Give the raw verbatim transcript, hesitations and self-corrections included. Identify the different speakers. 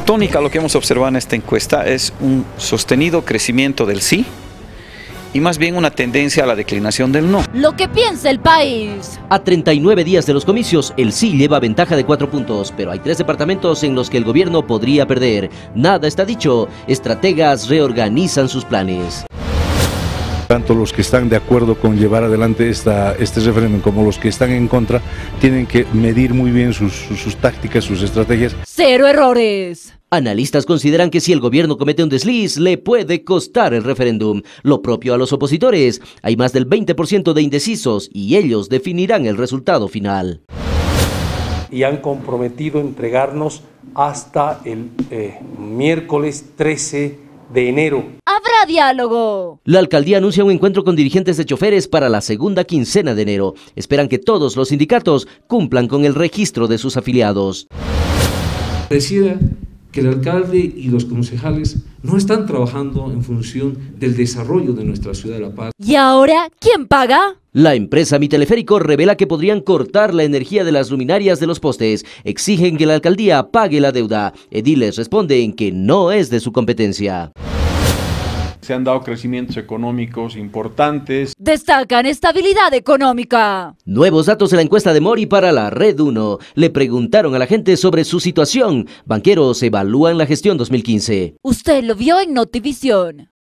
Speaker 1: tónica, lo que hemos observado en esta encuesta es un sostenido crecimiento del sí y más bien una tendencia a la declinación del no.
Speaker 2: Lo que piensa el país.
Speaker 3: A treinta y nueve días de los comicios, el sí lleva ventaja de cuatro puntos, pero hay tres departamentos en los que el gobierno podría perder. Nada está dicho, estrategas reorganizan sus planes.
Speaker 4: Tanto los que están de acuerdo con llevar adelante esta, este referéndum como los que están en contra tienen que medir muy bien sus, sus, sus tácticas, sus estrategias.
Speaker 2: Cero errores.
Speaker 3: Analistas consideran que si el gobierno comete un desliz, le puede costar el referéndum. Lo propio a los opositores. Hay más del veinte por ciento de indecisos y ellos definirán el resultado final.
Speaker 5: Y han comprometido entregarnos hasta el eh, miércoles trece de enero.
Speaker 2: Habrá diálogo.
Speaker 3: La alcaldía anuncia un encuentro con dirigentes de choferes para la segunda quincena de enero. Esperan que todos los sindicatos cumplan con el registro de sus afiliados.
Speaker 6: Decía que el alcalde y los concejales no están trabajando en función del desarrollo de nuestra ciudad de La Paz.
Speaker 2: ¿Y ahora quién paga?
Speaker 3: La empresa Mi Teleférico revela que podrían cortar la energía de las luminarias de los postes. Exigen que la alcaldía pague la deuda. Ediles responden que no es de su competencia.
Speaker 7: Se han dado crecimientos económicos importantes.
Speaker 2: Destacan estabilidad económica.
Speaker 3: Nuevos datos en la encuesta de Mori para la Red uno. Le preguntaron a la gente sobre su situación. Banqueros evalúan la gestión dos mil quince.
Speaker 2: Usted lo vio en Notivisión.